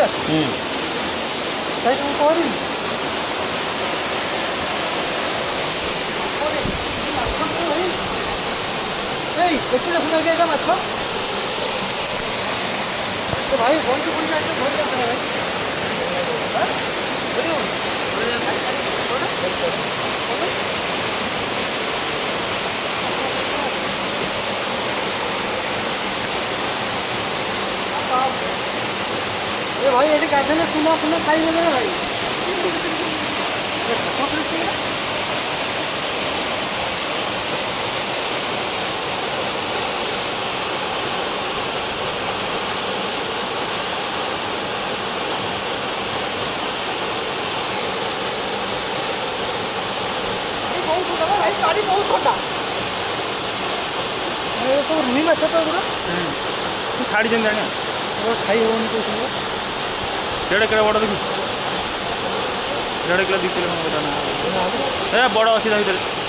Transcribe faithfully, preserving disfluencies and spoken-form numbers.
हम्म भाई तुम कौन এই দেখতে শোনা গিয়ে এটা মাছ তো ভাই বন্ধ করে যাচ্ছে ধরে যাচ্ছে না ভাই হ্যাঁ বলো বলে ভাই ए भाई ये कैसे ना सुना सुना खाई में ना भाई भाई गाड़ी बहुत छोटा तो रुई में छोटा पूरा छाड़ी जन जाने खाई होनी तो डेढ़ किलो बड़ा देखी डेढ़ किलो दी किलो बताना बड़ा अच्छी भर